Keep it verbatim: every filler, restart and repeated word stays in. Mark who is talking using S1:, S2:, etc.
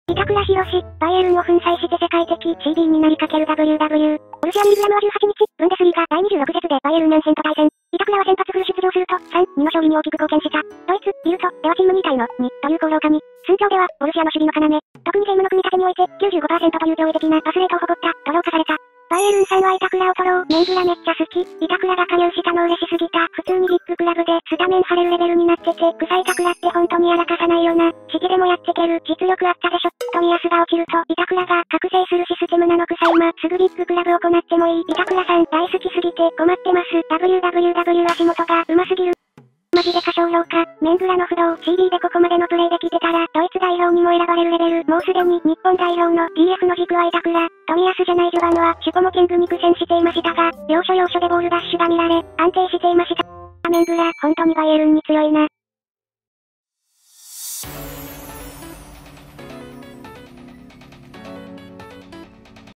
S1: 板倉博士、バイエルンを粉砕して世界的 シービー になりかける ダブリューダブリュー。ボルシア・ミルグラムはじゅうはちにち、ブンデスリーガだいにじゅうろく節でバイエルンナンセンと対戦。板倉は先発フル出場すると、さん、にの勝利に大きく貢献した。ドイツ、ビルト、ではチームに対の、に、という功労化に。寸評では、ボルシアの守備の要。特にゲームの組み立てにおいて、きゅうじゅうごパーセント という驚異的なパスレートを誇った、と評価された。バイエルンさんは板倉を取ろう。メングラめっちゃ好き。板倉が加入したの嬉しすぎた。普通にビッグクラブでスタメン張れるレベルになってて、臭い板倉って本当にやらかさないよな。指示でもやってける。実力あったでしょ。冨安が落ちると、板倉が覚醒するシステムなの草今。すぐビッグクラブを行ってもいい。板倉さん大好きすぎて困ってます。ダブリューダブリューダブリュー 足元が上手すぎる。マジで歌唱評価。メングラの不動 シービー でここまでのプレイできてたら、ドイツ代表にも選ばれるレベル。もうすでに日本代表の ピーエフ の軸は板倉。冨安じゃない序盤は、シュポも剣具に苦戦していましたが、要所要所でボールダッシュが見られ、安定していました。メングラ、本当にバイエルンに強いな。